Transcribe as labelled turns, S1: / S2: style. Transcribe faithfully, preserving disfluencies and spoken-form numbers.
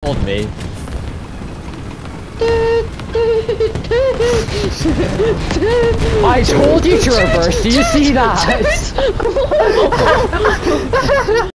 S1: told me. I told you to reverse. Do you see that?